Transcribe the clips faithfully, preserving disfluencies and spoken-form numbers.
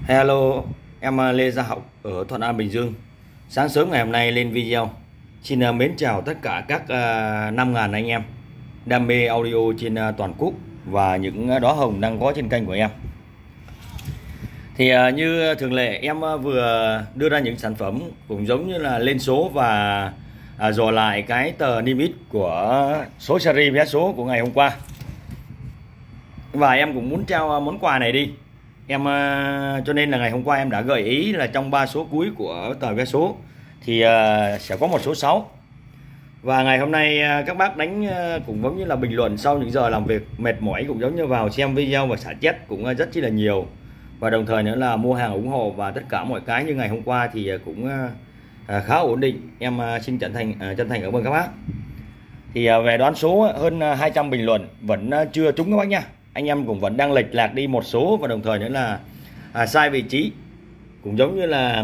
Hello, em uh, Lê Gia Học ở Thuận An, Bình Dương. Sáng sớm ngày hôm nay lên video. Xin uh, mến chào tất cả các uh, năm nghìn anh em đam mê audio trên uh, toàn quốc và những uh, đóa hồng đang có trên kênh của em. Thì uh, như thường lệ, em uh, vừa đưa ra những sản phẩm cũng giống như là lên số và uh, dò lại cái tờ niêm yết của số series vé số của ngày hôm qua. Và em cũng muốn trao uh, món quà này đi. Em cho nên là ngày hôm qua em đã gợi ý là trong ba số cuối của tờ vé số thì sẽ có một số sáu. Và ngày hôm nay các bác đánh cũng giống như là bình luận sau những giờ làm việc mệt mỏi, cũng giống như vào xem video và xả chết cũng rất chi là nhiều. Và đồng thời nữa là mua hàng ủng hộ và tất cả mọi cái như ngày hôm qua thì cũng khá ổn định. Em xin chân thành chân thành cảm ơn các bác. Thì về đoán số hơn hai trăm bình luận vẫn chưa trúng các bác nha. Anh em cũng vẫn đang lệch lạc đi một số và đồng thời nữa là à, sai vị trí, cũng giống như là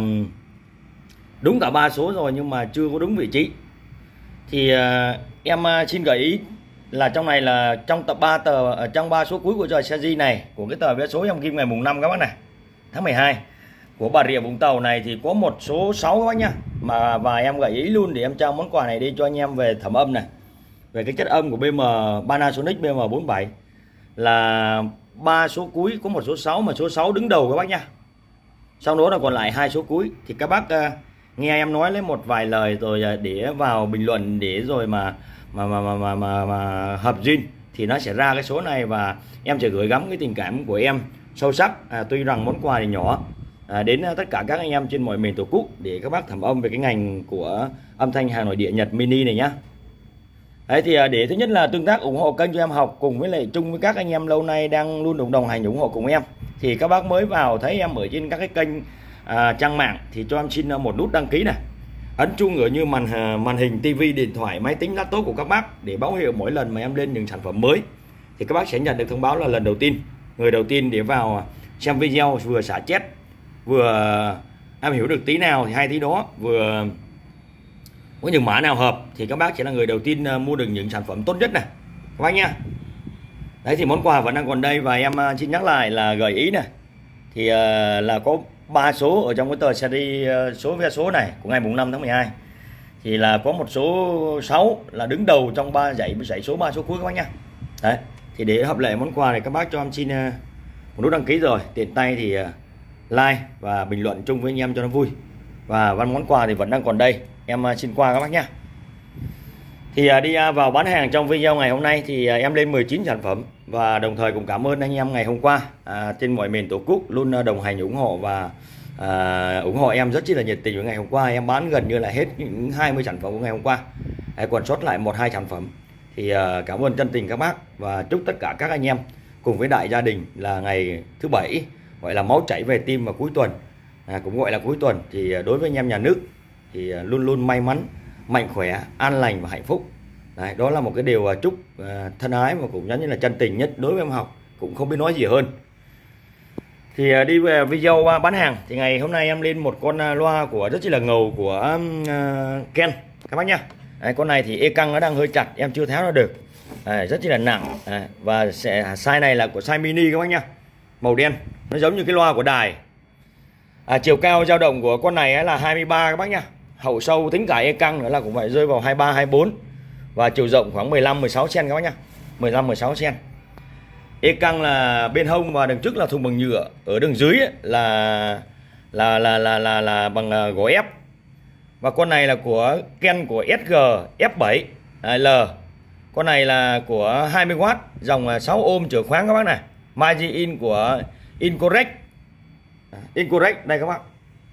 đúng cả ba số rồi nhưng mà chưa có đúng vị trí. Thì à, em à, xin gợi ý là trong này là trong tập ba tờ ở trong ba số cuối của trò series này của cái tờ vé số em kim ngày mùng năm các bác này, tháng mười hai của Bà Rịa Vũng Tàu này thì có một số sáu các bác nhá. Mà và em gợi ý luôn để em trao món quà này đi cho anh em về thẩm âm này, về cái chất âm của bê em Panasonic bê em bốn bảy. Là ba số cuối có một số sáu mà số sáu đứng đầu các bác nha. Sau đó là còn lại hai số cuối thì các bác uh, nghe em nói lấy một vài lời rồi uh, để vào bình luận để rồi mà mà mà mà mà, mà, mà hợp duyên thì nó sẽ ra cái số này và em sẽ gửi gắm cái tình cảm của em sâu sắc. À, tuy rằng món quà thì nhỏ à, đến uh, tất cả các anh em trên mọi miền tổ quốc để các bác thẩm âm về cái ngành của âm thanh hàng nội địa Nhật mini này nhá. Đấy thì để thứ nhất là tương tác ủng hộ kênh cho em Học cùng với lại chung với các anh em lâu nay đang luôn đồng đồng hành ủng hộ cùng em. Thì các bác mới vào thấy em ở trên các cái kênh à, trang mạng thì cho em xin một nút đăng ký này, ấn chuông ở như màn màn hình tivi, điện thoại, máy tính, laptop của các bác để báo hiệu mỗi lần mà em lên những sản phẩm mới thì các bác sẽ nhận được thông báo là lần đầu tiên, người đầu tiên để vào xem video, vừa xả chết vừa em hiểu được tí nào thì hay tí đó, vừa có những mã nào hợp thì các bác sẽ là người đầu tiên uh, mua được những sản phẩm tốt nhất này các bác nhá. Đấy thì món quà vẫn đang còn đây và em uh, xin nhắc lại là gợi ý này thì uh, là có ba số ở trong cái tờ series uh, số vé số này của ngày mùng năm tháng mười hai thì là có một số sáu là đứng đầu trong ba dãy dãy số ba số cuối các bác nhá. Đấy thì để hợp lệ món quà này các bác cho em xin uh, một nút đăng ký rồi tiện tay thì uh, like và bình luận chung với anh em cho nó vui. Và văn món quà thì vẫn đang còn đây, em xin qua các bác nhé. Thì đi vào bán hàng trong video ngày hôm nay thì em lên mười chín sản phẩm và đồng thời cũng cảm ơn anh em ngày hôm qua à, trên mọi miền tổ quốc luôn đồng hành ủng hộ và à, ủng hộ em rất chi là nhiệt tình. Với ngày hôm qua em bán gần như là hết những hai mươi sản phẩm của ngày hôm qua, à, còn sót lại một hai sản phẩm thì à, cảm ơn chân tình các bác và chúc tất cả các anh em cùng với đại gia đình là ngày thứ bảy gọi là máu chảy về tim và cuối tuần, à, cũng gọi là cuối tuần thì đối với anh em nhà nước thì luôn luôn may mắn, mạnh khỏe, an lành và hạnh phúc. Đấy, đó là một cái điều chúc uh, thân ái và cũng giống như là chân tình nhất đối với em Học, cũng không biết nói gì hơn. Thì uh, đi về video uh, bán hàng thì ngày hôm nay em lên một con uh, loa của rất chi là ngầu của uh, Ken các bác nhá. Đấy, con này thì e căng nó đang hơi chặt, em chưa tháo ra được. Đấy, rất chi là nặng. Đấy, và sẽ size này là của size mini các bác nhá, màu đen, nó giống như cái loa của đài. À, chiều cao dao động của con này là hai mươi ba các bác nhá. Hậu sâu tính cả e căng nữa là cũng phải rơi vào hai mươi ba hai mươi bốn và chiều rộng khoảng mười lăm mười sáu xen các bác nhá, mười lăm mười sáu xen. E căng là bên hông và đường trước là thùng bằng nhựa, ở đường dưới là là là là là, là bằng gỗ ép. Và con này là của Ken của ét giê ép bảy L. Con này là của hai mươi oát, dòng sáu ôm chở khoáng các bác này. Margin in của Incorrect. Incorrect đây các bác.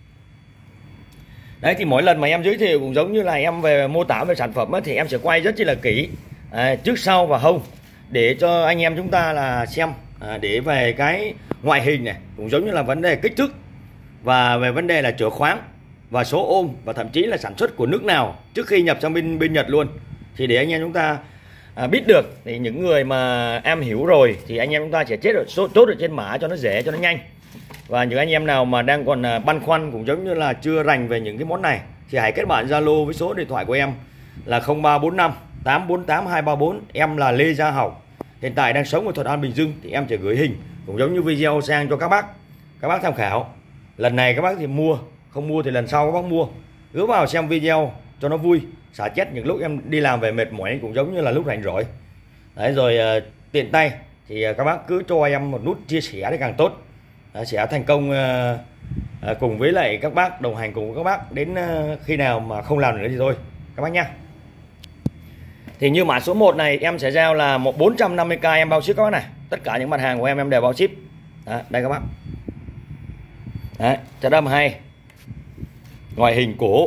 Đấy thì mỗi lần mà em giới thiệu cũng giống như là em về mô tả về sản phẩm ấy, thì em sẽ quay rất chi là kỹ à, trước sau và hông để cho anh em chúng ta là xem à, để về cái ngoại hình này, cũng giống như là vấn đề kích thước và về vấn đề là chở khoáng và số ôm và thậm chí là sản xuất của nước nào trước khi nhập sang bên bên Nhật luôn, thì để anh em chúng ta à, biết được. Thì những người mà em hiểu rồi thì anh em chúng ta sẽ chết được chốt được trên mã cho nó dễ, cho nó nhanh. Và những anh em nào mà đang còn băn khoăn cũng giống như là chưa rành về những cái món này thì hãy kết bạn Zalo với số điện thoại của em là không ba bốn năm tám bốn tám hai ba bốn. Em là Lê Gia Học, hiện tại đang sống ở Thuận An, Bình Dương thì em sẽ gửi hình cũng giống như video sang cho các bác các bác tham khảo. Lần này các bác thì mua, không mua thì lần sau các bác mua. Cứ vào xem video cho nó vui, xả chết những lúc em đi làm về mệt mỏi cũng giống như là lúc rảnh rỗi. Đấy rồi uh, tiện tay thì uh, các bác cứ cho em một nút chia sẻ thì càng tốt. uh, Sẽ thành công uh, uh, cùng với lại các bác, đồng hành cùng với các bác đến uh, khi nào mà không làm nữa thì thôi các bác nhá. Thì như mã số một này em sẽ giao là một bốn trăm năm mươi k em bao ship các bác này. Tất cả những mặt hàng của em em đều bao ship. Đấy, đây các bác. Đấy, chất âm hay, ngoại hình cổ.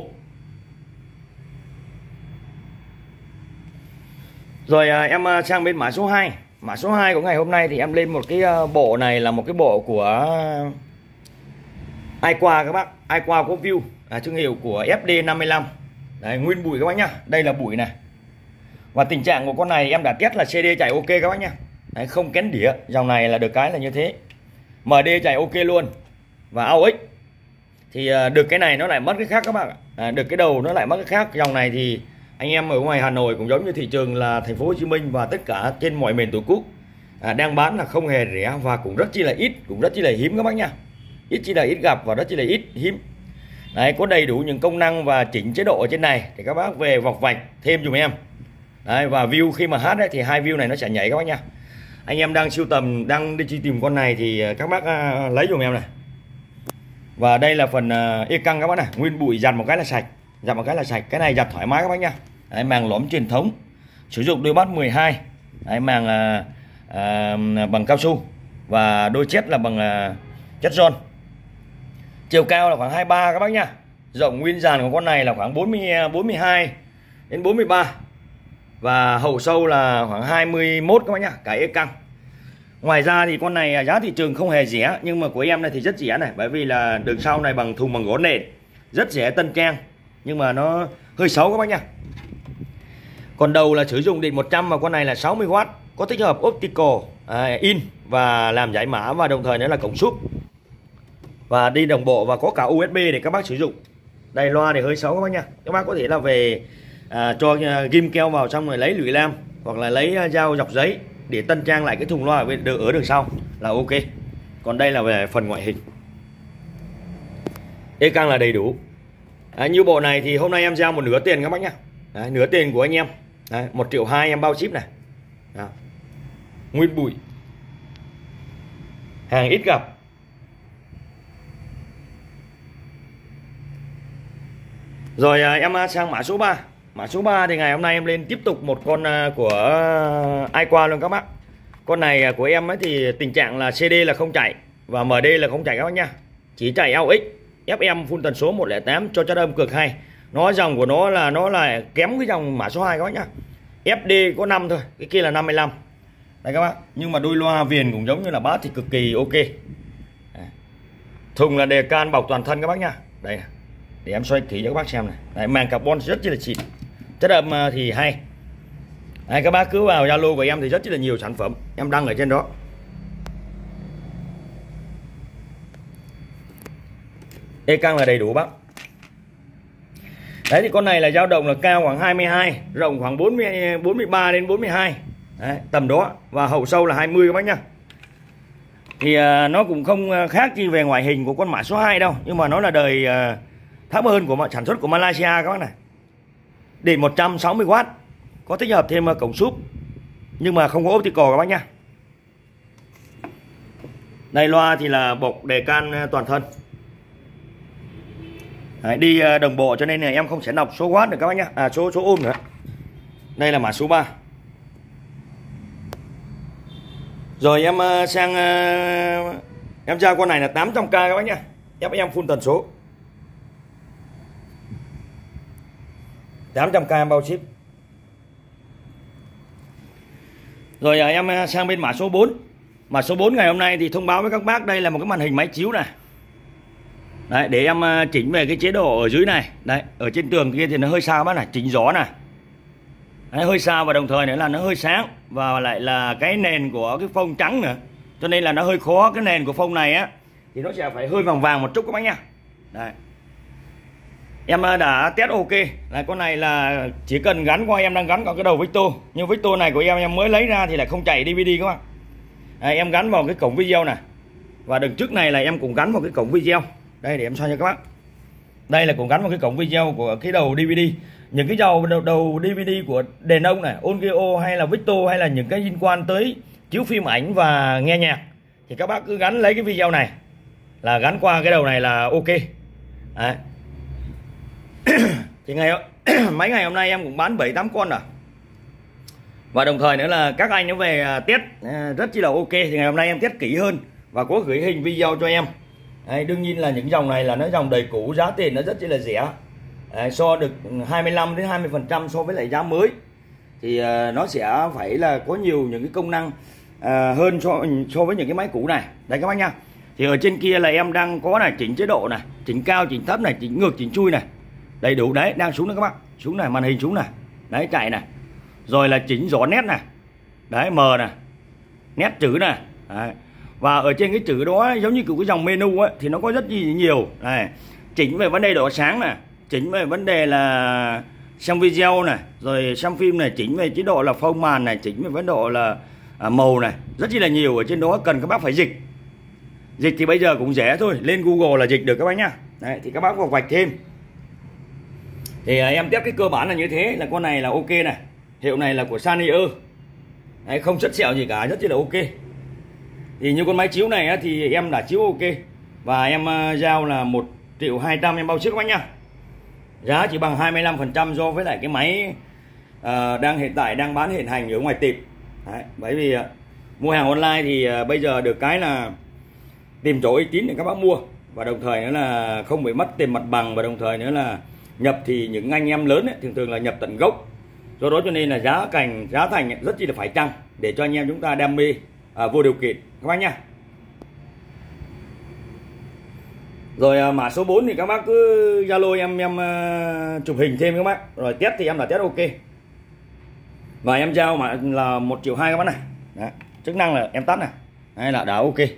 Rồi à, em sang bên mã số hai. Mã số hai của ngày hôm nay thì em lên một cái bộ này là một cái bộ của iQua các bác. iQua có view, à, thương hiệu của ép đê năm mươi lăm. Đấy, nguyên bụi các bác nhá. Đây là bụi này. Và tình trạng của con này em đã test là xê đê chạy ok các bác nhá. Đấy, không kén đĩa. Dòng này là được cái là như thế. em đê chạy ok luôn. Và a u ích thì uh, được cái này nó lại mất cái khác các bạn ạ. À, được cái đầu nó lại mất cái khác. Dòng này thì anh em ở ngoài Hà Nội cũng giống như thị trường là thành phố Hồ Chí Minh và tất cả trên mọi miền Tổ quốc à, đang bán là không hề rẻ và cũng rất chi là ít, cũng rất chi là hiếm các bác nha. Ít chi là ít gặp và rất chi là ít hiếm. Đấy, có đầy đủ những công năng và chỉnh chế độ ở trên này thì các bác về vọc vạch thêm dùm em. Đấy, và view khi mà hát ấy, thì hai view này nó sẽ nhảy các bác nha. Anh em đang siêu tầm, đang đi truy tìm con này thì các bác uh, lấy dùm em này. Và đây là phần uh, e căng các bác này, nguyên bụi giặt một cái là sạch, giặt một cái là sạch. Cái này giặt thoải mái các bác nha. Đấy, màng lõm truyền thống, sử dụng đôi mắt mười hai. Đấy, màng uh, uh, bằng cao su và đôi chét là bằng uh, chất giòn. Chiều cao là khoảng hai mươi ba các bác nha. Rộng nguyên dàn của con này là khoảng bốn mươi, bốn mươi hai đến bốn mươi ba. Và hậu sâu là khoảng hai mươi mốt các bác nhá, cái e căng. Ngoài ra thì con này giá thị trường không hề rẻ, nhưng mà của em này thì rất rẻ này, bởi vì là đường sau này bằng thùng bằng gỗ nền, rất rẻ tân trang, nhưng mà nó hơi xấu các bác nhá. Còn đầu là sử dụng điện một trăm và con này là sáu mươi oát, có tích hợp optical à, in và làm giải mã và đồng thời nữa là cổng súp. Và đi đồng bộ và có cả u ét bê để các bác sử dụng. Đây loa thì hơi xấu các bác nha. Các bác có thể là về à, cho ghim keo vào xong rồi lấy lưỡi lam hoặc là lấy dao dọc giấy để tân trang lại cái thùng loa ở, bên, ở đường sau là ok. Còn đây là về phần ngoại hình. E căng là đầy đủ. À, như bộ này thì hôm nay em giao một nửa tiền các bác nhá. Đấy, nửa tiền của anh em. Đấy, một triệu hai em bao ship này. Đó. Nguyên bụi. Hàng ít gặp. Rồi à, em sang mã số ba. Mã số ba thì ngày hôm nay em lên tiếp tục một con của iQua luôn các bác. Con này của em ấy thì tình trạng là xê đê là không chạy và em đê là không chạy các bác nha. Chỉ chạy a u ích, ép em full tần số một không tám cho chất âm cực hay. Nó dòng của nó là nó là kém cái dòng mã số hai các bác nhá. ép đê có năm thôi, cái kia là năm mươi lăm. Đây các bác, nhưng mà đôi loa viền cũng giống như là bass thì cực kỳ ok. Thùng là đề can bọc toàn thân các bác nha. Đây để em xoay kỹ cho các bác xem này. Đấy, màng carbon rất là xịn. Chất âm thì hay. Đấy, các bác cứ vào Zalo của em thì rất là nhiều sản phẩm em đăng ở trên đó. E căng là đầy đủ bác. Đấy thì con này là dao động là cao khoảng hai mươi hai, rộng khoảng bốn mươi, bốn mươi ba đến bốn mươi hai. Đấy, tầm đó và hậu sâu là hai mươi các bác nhá. Thì uh, nó cũng không khác gì về ngoại hình của con mã số hai đâu, nhưng mà nó là đời uh, thấp hơn của sản xuất của Malaysia các bác này. Điện một trăm sáu mươi oát, có tích hợp thêm cổng súp nhưng mà không có optical các bác nhá. Đây loa thì là bọc đề can toàn thân. Đấy, đi đồng bộ cho nên là em không sẽ đọc số watt được các bác nhá, à số số ohm nữa. Đây là mã số ba. Rồi em sang em giao con này là tám trăm k các bác nhá, ép em full tần số. tám trăm k em bao ship. Rồi em sang bên mã số bốn. Mã số bốn ngày hôm nay thì thông báo với các bác đây là một cái màn hình máy chiếu này. Đấy, để em chỉnh về cái chế độ ở dưới này. Đấy, ở trên tường kia thì nó hơi sao bác này, chỉnh gió này. Đấy, hơi sao và đồng thời nữa là nó hơi sáng và lại là cái nền của cái phông trắng nữa. Cho nên là nó hơi khó, cái nền của phông này á thì nó sẽ phải hơi vàng vàng một chút các bác nhá. Đấy. Em đã test ok. Là con này là chỉ cần gắn qua, em đang gắn vào cái đầu Victor. Nhưng Victor này của em em mới lấy ra thì lại không chạy đê vê đê các bác. Đấy, em gắn vào cái cổng video này. Và đằng trước này là em cũng gắn vào cái cổng video. Đây để em soi cho các bác. Đây là cũng gắn một cái cổng video của cái đầu đê vê đê. Những cái đầu đầu, đầu đê vê đê của đèn ông này, Onkyo hay là Victor hay là những cái liên quan tới chiếu phim ảnh và nghe nhạc thì các bác cứ gắn lấy cái video này, là gắn qua cái đầu này là ok. Đấy. Thì ngày mấy ngày hôm nay em cũng bán bảy tám con rồi. Và đồng thời nữa là các anh nó về test rất chi là ok. Thì ngày hôm nay em test kỹ hơn và có gửi hình video cho em. Đấy, đương nhiên là những dòng này là nó dòng đầy cũ, giá tiền nó rất chi là rẻ. Đấy, so được hai mươi lăm đến hai mươi phần trăm so với lại giá mới. Thì uh, nó sẽ phải là có nhiều những cái công năng uh, hơn so, so với những cái máy cũ này. Đấy các bác nha. Thì ở trên kia là em đang có này, chỉnh chế độ này, chỉnh cao, chỉnh thấp này, chỉnh ngược, chỉnh chui này. Đầy đủ đấy, đang xuống nữa các bác. Xuống này, màn hình xuống này. Đấy, chạy này. Rồi là chỉnh rõ nét này. Đấy, mờ này. Nét chữ này. Đấy. Và ở trên cái chữ đó giống như kiểu cái dòng menu ấy, thì nó có rất nhiều. Này, chỉnh về vấn đề độ sáng này, chỉnh về vấn đề là xem video này, rồi xem phim này, chỉnh về chế độ là phông màn này, chỉnh về vấn độ là à, màu này, rất chi là nhiều. Ở trên đó cần các bác phải dịch. Dịch thì bây giờ cũng dễ thôi, lên Google là dịch được các bác nhá. Đấy, thì các bác vào vạch thêm. Thì à, em test cái cơ bản là như thế, là con này là ok này. Hiệu này là của Sennheiser. Đấy, không sất sẹo gì cả, rất chi là ok. Thì như con máy chiếu này á, thì em đã chiếu ok. Và em uh, giao là một triệu hai trăm em bao ship các bác nhá. Giá chỉ bằng hai mươi lăm phần trăm so với lại cái máy uh, đang hiện tại đang bán hiện hành ở ngoài tiệm. Đấy, bởi vì uh, mua hàng online thì uh, bây giờ được cái là tìm chỗ uy tín để các bác mua. Và đồng thời nữa là không bị mất tiền mặt bằng. Và đồng thời nữa là nhập thì những anh em lớn ấy, thường thường là nhập tận gốc. Do đó cho nên là giá thành giá thành rất chi là phải chăng để cho anh em chúng ta đam mê à, vô điều kiện các bác nha. Rồi à, mã số bốn thì các bác cứ Zalo em em uh, chụp hình thêm các bác. Rồi test thì em là test ok. Và em giao mà là một triệu hai các bác này. Đấy, chức năng là em tắt này. Đây là đã ok.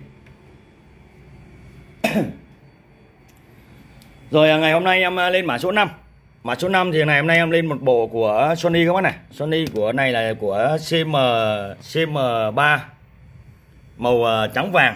Rồi à, ngày hôm nay em lên mã số năm. Mã số năm thì ngày hôm nay em lên một bộ của Sony các bác này. Sony của này là của xê em xê em ba màu uh, trắng vàng.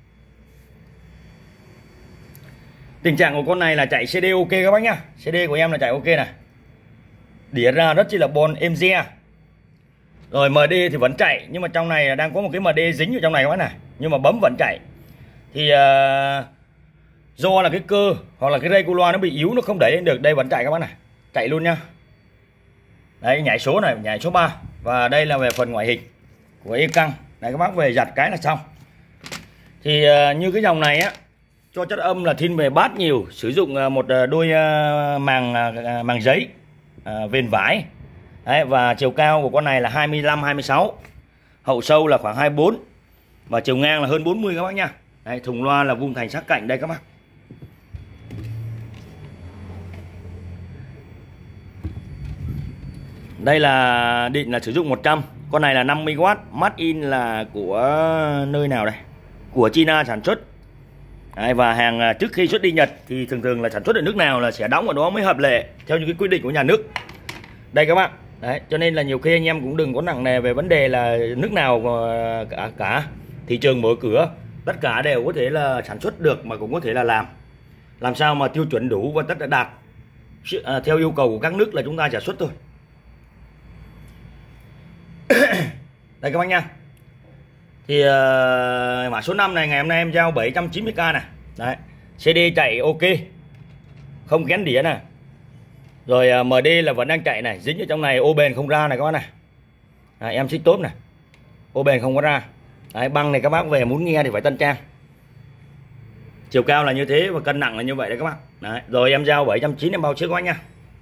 Tình trạng của con này là chạy xê đê ok các bác nhá. xê đê của em là chạy ok này. Đĩa ra rất chi là bon êm re. Rồi em đê thì vẫn chạy, nhưng mà trong này đang có một cái em đê dính ở trong này các bác này, nhưng mà bấm vẫn chạy. Thì uh, do là cái cơ hoặc là cái dây cu loa nó bị yếu, nó không đẩy lên được. Đây vẫn chạy các bác này, chạy luôn nha. Đấy, nhảy số này, nhảy số ba. Và đây là về phần ngoại hình của e căng. Đấy, các bác về giặt cái là xong. Thì uh, như cái dòng này á, cho chất âm là thiên về bass nhiều, sử dụng uh, một uh, đôi uh, màng uh, màng giấy uh, viền vải. Đấy, và chiều cao của con này là hai mươi lăm hai mươi sáu, hậu sâu là khoảng hai mươi bốn và chiều ngang là hơn bốn mươi các bác nha. Đấy, thùng loa là vuông thành sát cạnh đây các bác. Đây là định là sử dụng một trăm. Con này là năm mươi oát, made in là của nơi nào đây? Của China sản xuất. Đấy, và hàng trước khi xuất đi Nhật thì thường thường là sản xuất ở nước nào là sẽ đóng ở đó mới hợp lệ theo những cái quy định của nhà nước. Đây các bạn. Đấy, cho nên là nhiều khi anh em cũng đừng có nặng nề về vấn đề là nước nào cả, cả thị trường mở cửa, tất cả đều có thể là sản xuất được mà cũng có thể là làm. Làm sao mà tiêu chuẩn đủ và tất cả đạt à, theo yêu cầu của các nước là chúng ta sản xuất thôi. Đây các bác nha. Thì uh, mã số năm này ngày hôm nay em giao bảy trăm chín mươi k này. Đấy, xê đê chạy ok, không kén đĩa này. Rồi uh, em đê là vẫn đang chạy này, dính ở trong này, ô bền không ra này các bác này. Đấy, em xích tốt này, ô bền không có ra. Đấy, băng này các bác về muốn nghe thì phải tân trang. Chiều cao là như thế và cân nặng là như vậy đấy các bác. Đấy, rồi em giao bảy trăm chín mươi em bao trước các bác nha.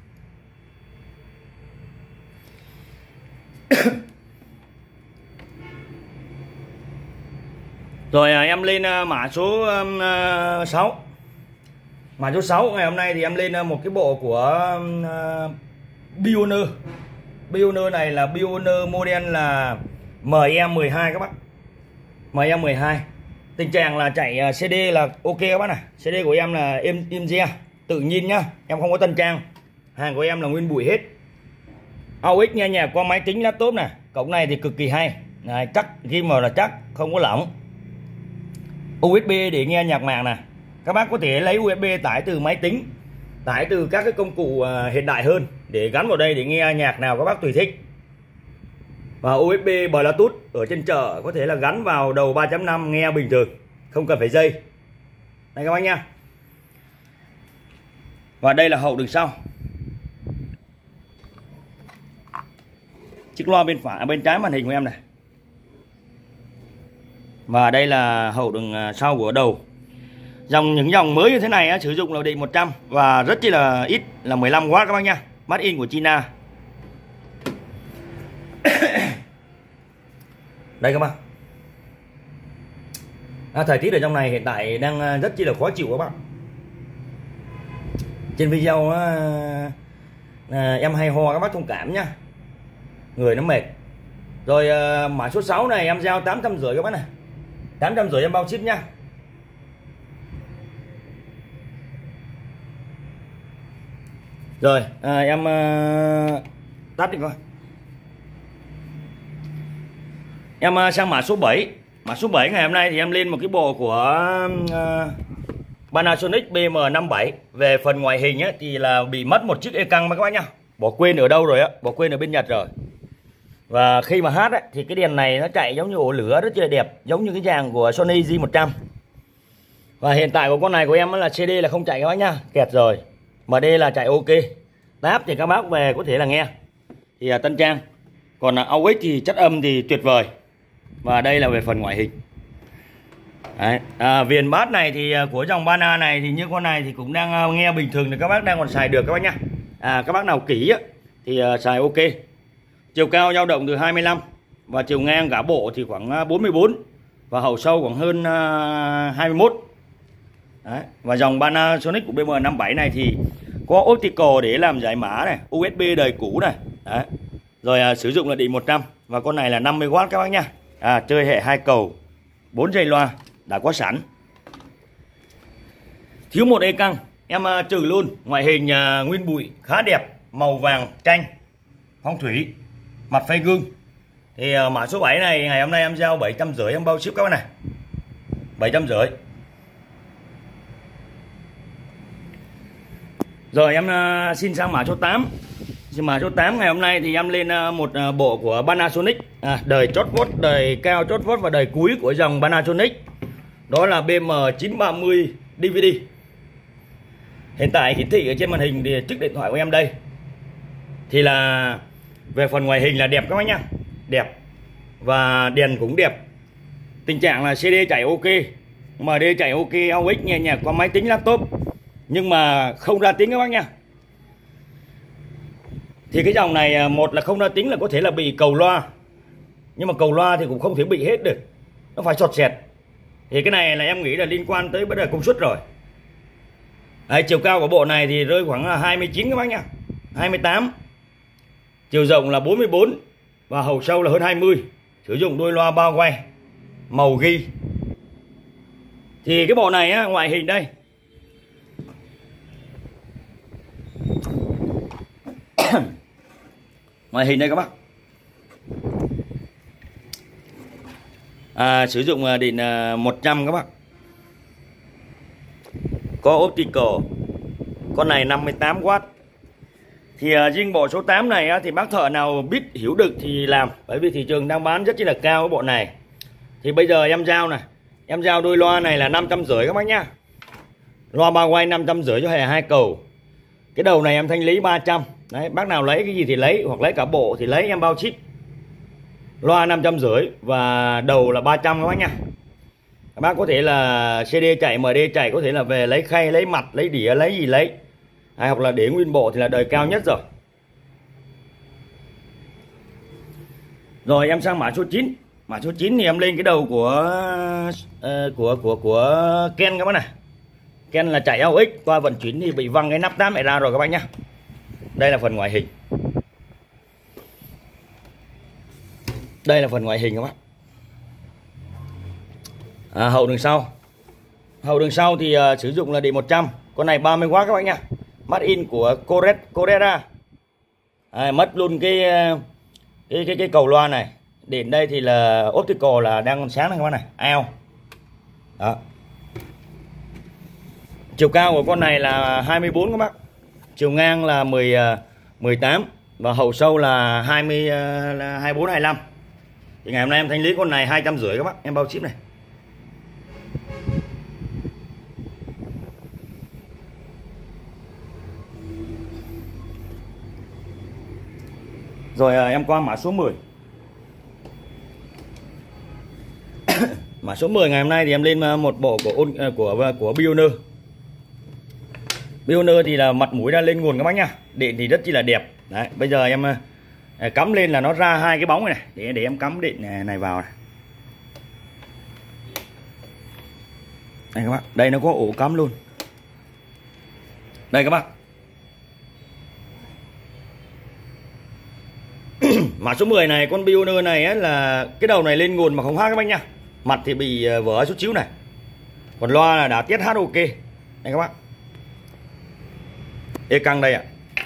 Rồi à, em lên à, mã số à, sáu. Mã số sáu ngày hôm nay thì em lên à, một cái bộ của à, Pioneer. Pioneer này là Pioneer model là M E mười hai các bác. M E mười hai. Tình trạng là chạy à, xê đê là ok các bác này. xê đê của em là êm êm re, tự nhiên nhá. Em không có tân trang. Hàng của em là nguyên bụi hết. a u ích nghe nhạc qua máy tính laptop này. Cổng này thì cực kỳ hay. Này, chắc khi mà là chắc, không có lỏng. u ét bê để nghe nhạc mạng này, Các bác có thể lấy u ét bê tải từ máy tính, tải từ các cái công cụ hiện đại hơn để gắn vào đây để nghe nhạc nào các bác tùy thích. Và u ét bê Bluetooth ở trên chợ có thể là gắn vào đầu ba chấm năm nghe bình thường, không cần phải dây. Đây các bác nha. Và đây là hậu đường sau. Chiếc loa bên phải bên trái màn hình của em này. Và đây là hậu đường sau của đầu. Dòng những dòng mới như thế này á, sử dụng là điện một trăm và rất chi là ít là mười lăm oát các bác nha. Made in của China. Đây các bác. À, thời tiết ở trong này hiện tại đang rất chi là khó chịu các bác. Trên video á, à, em hay ho các bác thông cảm nhá. Người nó mệt. Rồi à, mã số sáu này em giao tám trăm rưỡi các bác này. tám trăm rưỡi em bao ship nhá. Rồi à, em à, tắt đi coi. Em à, sang mã số bảy. Mã số bảy ngày hôm nay thì em lên một cái bộ của uh, Panasonic B M năm bảy. Về phần ngoại hình ấy, thì là bị mất một chiếc e căng các bác nhá. Bỏ quên ở đâu rồi á, bỏ quên ở bên Nhật rồi. Và khi mà hát ấy, thì cái đèn này nó chạy giống như ổ lửa rất là đẹp, giống như cái dàn của Sony G một trăm. Và hiện tại của con này của em là xê đê là không chạy các bác nhá, kẹt rồi. em đê là chạy ok. Tab thì các bác về có thể là nghe. Thì uh, tân trang. Còn uh, a u ích thì chất âm thì tuyệt vời. Và đây là về phần ngoại hình. Đấy. À, viền bass này thì của dòng Bana này thì như con này thì cũng đang nghe bình thường thì các bác đang còn xài được các bác nhá. À, các bác nào kỹ á, thì uh, xài ok. Chiều cao dao động từ hai mươi lăm và chiều ngang cả bộ thì khoảng bốn mươi bốn và hậu sâu khoảng hơn uh, hai mươi mốt. Đấy. Và dòng Panasonic của B M năm bảy này thì có optical để làm giải mã này, u ét bê đời cũ này. Đấy. Rồi uh, sử dụng là điện một trăm và con này là năm mươi oát các bác nhá. À, chơi hệ hai cầu, bốn dây loa đã có sẵn. Thiếu một e căng, em uh, trừ luôn. Ngoại hình uh, nguyên bụi khá đẹp, màu vàng tranh, phong thủy, mặt phay gương. Thì uh, mã số bảy này ngày hôm nay em giao bảy trăm rưỡi em bao ship các bác này. bảy trăm rưỡi. Rồi em uh, xin sang mã số tám. Mã số tám ngày hôm nay thì em lên uh, một uh, bộ của Panasonic, à, đời chót vót, đời cao chót vót và đời cuối của dòng Panasonic. Đó là B M chín ba mươi D V D. Hiện tại hiển thị ở trên màn hình thì chiếc điện thoại của em đây. Thì là về phần ngoại hình là đẹp các bác nhá. Đẹp. Và đèn cũng đẹp. Tình trạng là xê đê chạy ok, em đê chạy ok, a u ích nghe nhạc qua máy tính laptop. Nhưng mà không ra tiếng các bác nha. Thì cái dòng này một là không ra tiếng là có thể là bị cầu loa. Nhưng mà cầu loa thì cũng không thể bị hết được. Nó phải sọt sẹt. Thì cái này là em nghĩ là liên quan tới vấn đề công suất rồi. Đấy, chiều cao của bộ này thì rơi khoảng hai mươi chín các bác nha. hai mươi tám. Chiều rộng là bốn mươi bốn. Và hậu sâu là hơn hai mươi. Sử dụng đôi loa bao quay màu ghi. Thì cái bộ này á, ngoại hình đây. Ngoại hình đây các bác. À, sử dụng điện một trăm các bác. Có optical. Con này năm mươi tám oát. Thì uh, riêng bộ số tám này á, thì bác thợ nào biết hiểu được thì làm. Bởi vì thị trường đang bán rất là cao cái bộ này. Thì bây giờ em giao này, em giao đôi loa này là năm trăm rưỡi các bác nhá. Loa ba quay năm trăm rưỡi cho hệ hai cầu. Cái đầu này em thanh lý ba trăm. Đấy, bác nào lấy cái gì thì lấy, hoặc lấy cả bộ thì lấy, em bao ship. Loa năm trăm rưỡi và đầu là ba trăm các bác nhá. Các bác có thể là xê đê chạy, em đê chạy, có thể là về lấy khay, lấy mặt, lấy đĩa, lấy gì lấy. Hay hoặc là để nguyên bộ thì là đời cao nhất rồi. Rồi em sang mã số chín. Mã số chín thì em lên cái đầu của uh, của của của Ken các bác này. Ken là chạy a u ích, qua vận chuyển thì bị văng cái nắp tám này ra rồi các bác nhá. Đây là phần ngoại hình. Đây là phần ngoại hình các bác. À, hậu đường sau. Hậu đường sau thì uh, sử dụng là điện một trăm. Con này ba mươi oát các bác nhá. Made in của Corera. À, mất luôn cái cái cái cái cầu loa này. Đến đây thì là optical là đang còn sáng này các bác này, ao. Đó. Chiều cao của con này là hai mươi bốn các bác. Chiều ngang là mười, mười tám và hậu sâu là hai mươi, là hai mươi bốn, hai mươi lăm. Thì ngày hôm nay em thanh lý con này hai trăm rưỡi các bác, em bao ship này. Rồi em qua mã số mười. Mã số mười ngày hôm nay thì em lên một bộ của của của Pioneer. Pioneer thì là mặt mũi đã lên nguồn các bác nhá. Điện thì rất chi là đẹp. Đấy, bây giờ em cắm lên là nó ra hai cái bóng này, này. Để để em cắm điện này, này vào này. Đây các bác, đây nó có ổ cắm luôn. Đây các bác. Mã số mười này, con Pioneer này ấy, là cái đầu này lên nguồn mà không hát các bác nha. Mặt thì bị vỡ chút xíu này. Còn loa là đã tiết hát ok. Đây các bác. Ê căng đây ạ.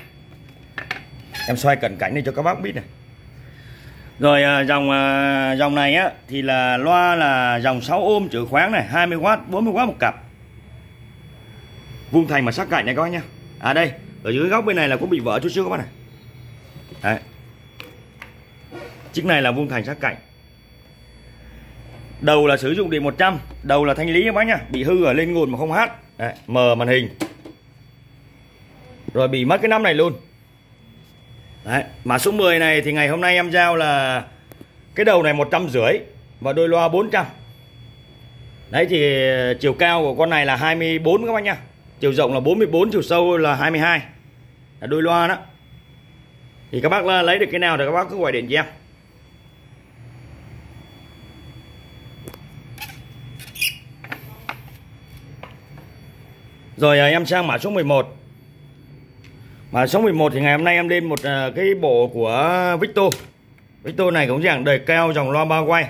Em xoay cận cảnh này cho các bác biết này. Rồi dòng dòng này á thì là loa là dòng sáu ôm chữa khoáng này, hai mươi oát, bốn mươi oát một cặp. Vuông thành mà sắc cạnh này các bác nhá. À đây, ở dưới góc bên này là có bị vỡ chút xíu các bác này. Đấy. Chiếc này là vuông thành sắc cạnh. Đầu là sử dụng điện một trăm, đầu là thanh lý các bác nhá, bị hư ở lên nguồn mà không hát. Đấy, mờ màn hình. Rồi bị mất cái nắp này luôn. Đấy, mã số mười này thì ngày hôm nay em giao là cái đầu này một trăm rưỡi và đôi loa bốn trăm. Đấy thì chiều cao của con này là hai mươi bốn các bác nhá. Chiều rộng là bốn mươi bốn, chiều sâu là hai mươi hai. Là đôi loa đó. Thì các bác lấy được cái nào thì các bác cứ gọi điện cho em. Rồi em sang mã số mười một. Mã số mười một thì ngày hôm nay em lên một cái bộ của Victor. Victor này cũng dạng đời cao, dòng loa ba quay.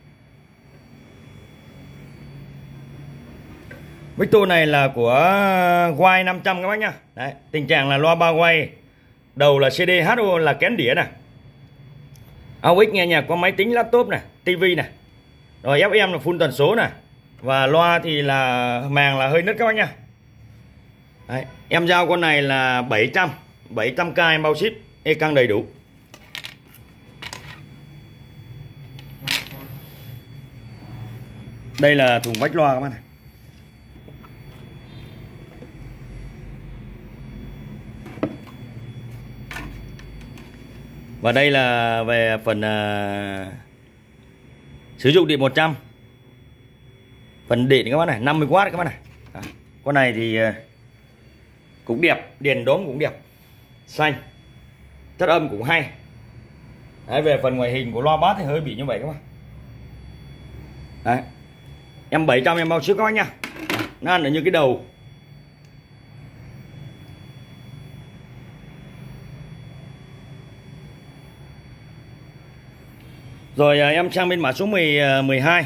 Victor này là của Y năm trăm các bác nhá. Đấy, tình trạng là loa ba quay. Đầu là xê đê hát o là kén đĩa này. a u ích nghe nhạc qua máy tính, laptop này, tivi này. Rồi ép em là full tần số này. Và loa thì là màng là hơi nứt các bác nhá. Đấy, em giao con này là bảy trăm, bảy trăm k em bao ship, e căng đầy đủ. Đây là thùng vách loa các bác này. Và đây là về phần uh, sử dụng điện một trăm. Phần điện các bác này, năm mươi oát các bác này. À, con này thì uh, cũng đẹp, đèn đóm cũng đẹp, xanh, chất âm cũng hay. Đấy, về phần ngoại hình của loa bass thì hơi bị như vậy các bác. Đấy, em bảy trăm em bao ship các bác nha. Nó ăn ở như cái đầu. Rồi em sang bên mã số mười, mười hai.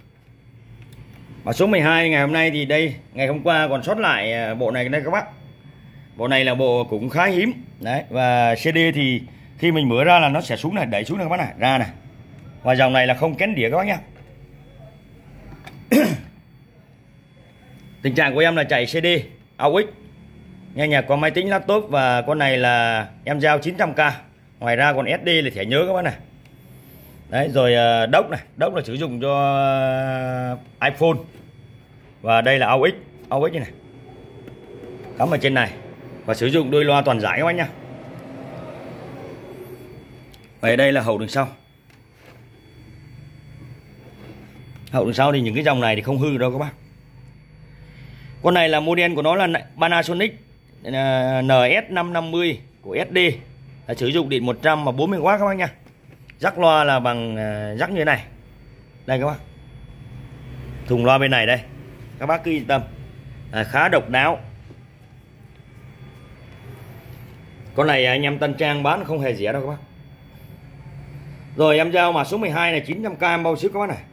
Mã số mười hai ngày hôm nay thì đây, ngày hôm qua còn sót lại bộ này đây các bác. Bộ này là bộ cũng khá hiếm. Đấy, và xê đê thì khi mình mở ra là nó sẽ xuống này, đẩy xuống này các bác này, ra này. Và dòng này là không kén đĩa các bác nhá. Tình trạng của em là chạy xê đê, a u ích, nghe nhạc qua máy tính, laptop. Và con này là em giao chín trăm k. Ngoài ra còn ét đê là thẻ nhớ các bác này. Đấy, rồi đốc này, đốc là sử dụng cho iPhone. Và đây là a u ích, a u ích này, cắm ở trên này. Và sử dụng đôi loa toàn giải các bác nhá. Và đây là hậu đằng sau. Hậu đằng sau thì những cái dòng này thì không hư đâu các bác. Con này là model của nó là Panasonic en ét năm năm mươi của ét đê, là sử dụng điện một trăm và bốn mươi oát các bác nha. Rắc loa là bằng rắc như thế này. Đây các bác. Thùng loa bên này đây. Các bác cứ yên tâm. À, khá độc đáo. Con này anh em Tân Trang bán không hề rẻ đâu các bác. Rồi em giao mà số mười hai này chín trăm k em bao ship các bác này.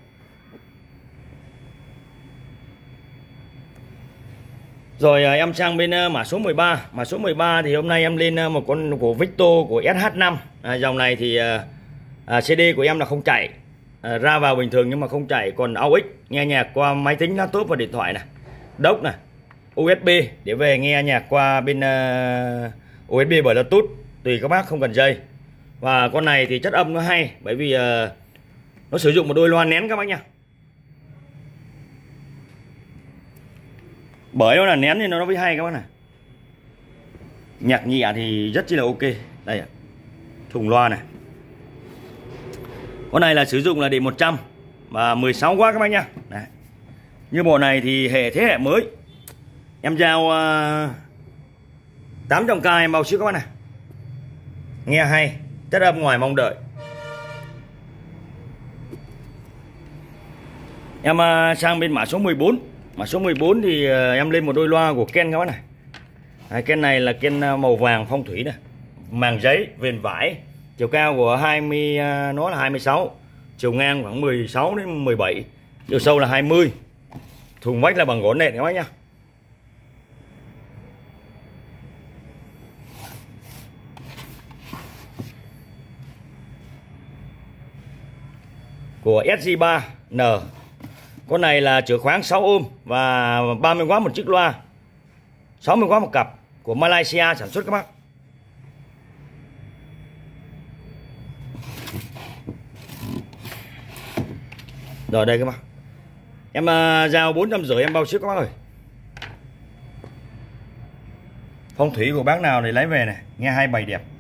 Rồi em sang bên mã số mười ba. Mã số mười ba thì hôm nay em lên một con của Victor của ét hát năm. À, dòng này thì à, xê đê của em là không chạy, à, ra vào bình thường nhưng mà không chạy. Còn a u ích nghe nhạc qua máy tính, laptop và điện thoại này. Đốc này. u ét bê để về nghe nhạc qua bên uh, u ét bê Bluetooth, tùy các bác không cần dây. Và con này thì chất âm nó hay bởi vì uh, nó sử dụng một đôi loa nén các bác nha. Bởi nó là nén nên nó mới hay các bác này. Nhạc nhẹ thì rất chi là ok. Đây ạ, thùng loa này. Con này là sử dụng là điện một trăm và mười sáu oát các bác nha. Đấy. Như bộ này thì hệ thế hệ mới, em giao uh, tám trăm k em bao ship các bác này. Nghe hay, chất âm ngoài mong đợi. Em uh, sang bên mã số mười bốn. Mã số mười bốn thì uh, em lên một đôi loa của Ken các bác này. Đấy, Ken này là Ken màu vàng phong thủy này, màng giấy, viền vải. Chiều cao của hai mươi uh, nó là hai mươi sáu, chiều ngang khoảng mười sáu đến mười bảy, chiều sâu là hai mươi. Thùng vách là bằng gỗ nền các bác nhá. Của ét giê ba N. Con này là chữa khoáng sáu ôm và ba mươi oát một chiếc loa, sáu mươi oát một cặp, của Malaysia sản xuất các bác. Rồi đây các bác. Em uh, giao bốn trăm rưỡi em bao ship các bác ơi. Phong thủy của bác nào thì lấy về này, nghe hai bài đẹp.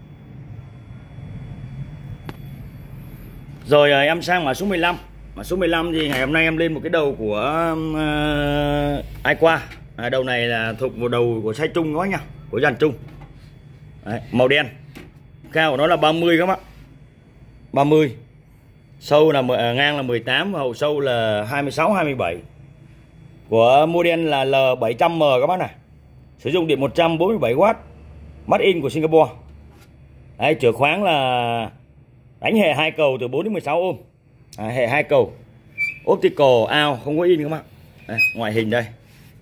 Rồi uh, em sang mã số mười lăm. Mã số mười lăm thì ngày hôm nay em lên một cái đầu của uh, ai qua. À, đầu này là thuộc một đầu của size trung đó nha, của dàn trung. Đấy, màu đen. Cao của nó là ba mươi các bác. ba mươi. Sâu là ngang là mười tám và hậu sâu là hai mươi sáu hai mươi bảy. Của model là L bảy trăm M các bác này. Sử dụng điện một trăm bốn mươi bảy oát. Made in của Singapore. Đấy, chữa khoáng là đánh hệ hai cầu từ bốn đến mười sáu ôm. À, hệ hai cầu. Optical out, không có in các bác. Đây, ngoại hình đây.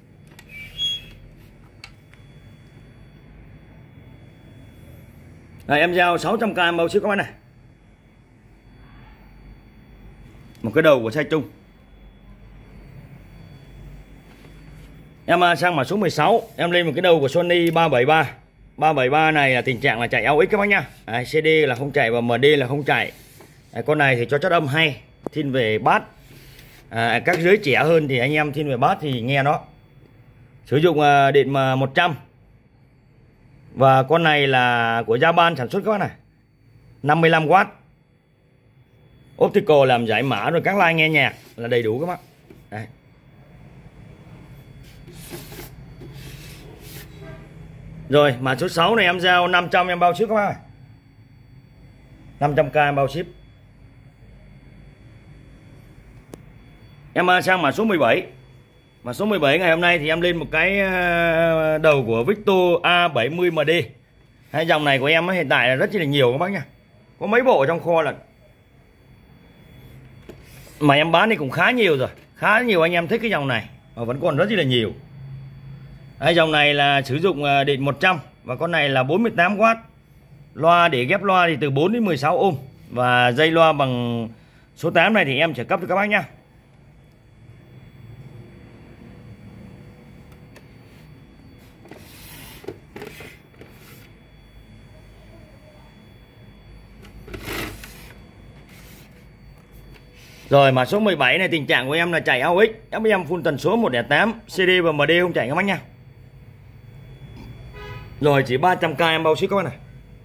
Đây, em giao sáu trăm k em bao ship các bác này. Một cái đầu của size trung. Em sang mã số mười sáu, em lên một cái đầu của Sony ba bảy ba. ba bảy ba này là tình trạng là chạy lờ ích các bác nhá. Đấy, xê đê là không chạy và em đê là không chạy. Đấy, con này thì cho chất âm hay, thiên về bass. À, các giới trẻ hơn thì anh em thiên về bass thì nghe nó. Sử dụng uh, điện một trăm. Và con này là của Japan sản xuất các bác này. năm mươi lăm oát. Optical làm giải mã rồi các like nghe nhạc là đầy đủ các bác. Đây. Rồi mã số sáu này em giao năm trăm em bao ship các bác. năm trăm k em bao ship. Em sang mã số mười bảy. Mã số mười bảy ngày hôm nay thì em lên một cái đầu của Victor A bảy mươi M D. Hai dòng này của em hiện tại là rất là nhiều các bác nha. Có mấy bộ ở trong kho là mà em bán thì cũng khá nhiều rồi. Khá nhiều anh em thích cái dòng này mà vẫn còn rất là nhiều. Đây, dòng này là sử dụng điện một trăm và con này là bốn mươi tám oát. Loa để ghép loa thì từ bốn đến mười sáu ôm và dây loa bằng số tám này thì em sẽ cấp cho các bác nhá. Rồi mã số mười bảy này tình trạng của em là chạy a u ích, ép em full tần số một không tám, xê đê và em đê không chạy các bác nha. Rồi chỉ ba trăm k em bao ship các bác này.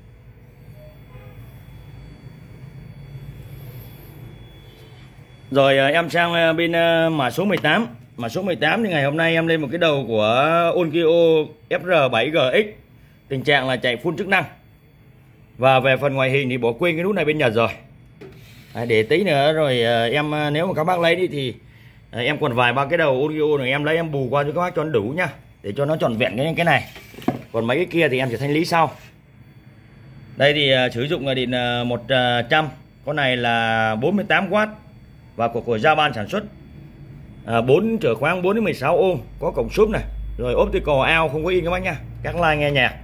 Rồi em sang bên mã số mười tám. Mã số mười tám thì ngày hôm nay em lên một cái đầu của Onkyo ép rờ bảy G X. Tình trạng là chạy full chức năng. Và về phần ngoại hình thì bỏ quên cái nút này bên Nhật rồi. À, để tí nữa rồi em nếu mà các bác lấy đi thì à, em còn vài ba cái đầu audio này em lấy em bù qua cho các bác cho nó đủ nhá, để cho nó trọn vẹn cái cái này. Còn mấy cái kia thì em sẽ thanh lý sau. Đây thì uh, sử dụng là điện uh, một trăm, con này là bốn mươi tám oát và của của Japan sản xuất. À, bốn trở khoáng bốn đến mười sáu ôm, có cổng súp này, rồi optical out không có in các bác nha. Các like nghe nhạc.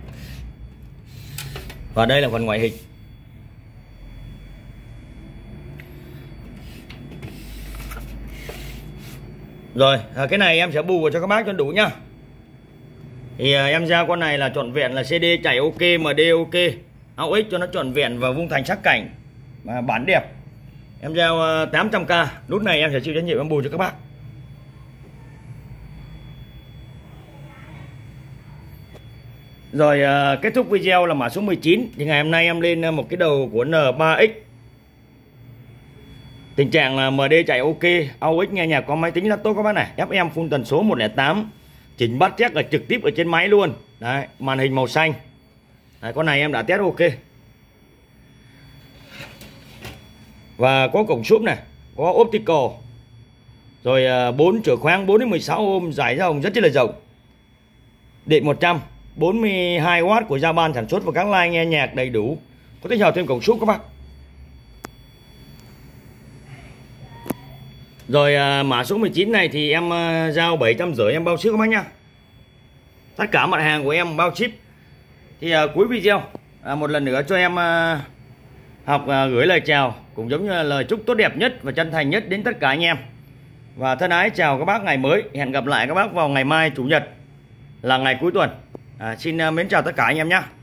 Và đây là phần ngoại hình. Rồi, à, cái này em sẽ bù cho các bác cho đủ nhá. Thì à, em giao con này là trọn vẹn là xê đê chạy ok, em đê ok, áo ích cho nó trọn vẹn và vuông thành sắc cảnh và bản đẹp. Em giao uh, tám trăm k. Nút này em sẽ chịu trách nhiệm em bù cho các bác. Rồi uh, kết thúc video là mã số mười chín. Thì ngày hôm nay em lên một cái đầu của en ba ích. Tình trạng là em đê chạy ok, au ích nghe nhạc có máy tính rất tốt các bác này. ép em full tần số một không tám. Chỉnh bắt check là trực tiếp ở trên máy luôn. Đấy, màn hình màu xanh. Đấy, con này em đã test ok. Và có cổng súp này, có optical. Rồi bốn chìa khoáng bốn đến mười sáu ohm, giải rộng rất là rộng. Điện một trăm bốn mươi hai oát của Japan sản xuất và các line nghe nhạc đầy đủ. Có tích hợp thêm cổng súp các bác. Rồi à, mã số mười chín này thì em à, giao bảy trăm rưỡi em bao ship các bác nhá. Tất cả mặt hàng của em bao ship. Thì à, cuối video à, một lần nữa cho em à, học à, gửi lời chào cũng giống như là lời chúc tốt đẹp nhất và chân thành nhất đến tất cả anh em. Và thân ái chào các bác ngày mới. Hẹn gặp lại các bác vào ngày mai chủ nhật là ngày cuối tuần. à, Xin à, mến chào tất cả anh em nhé.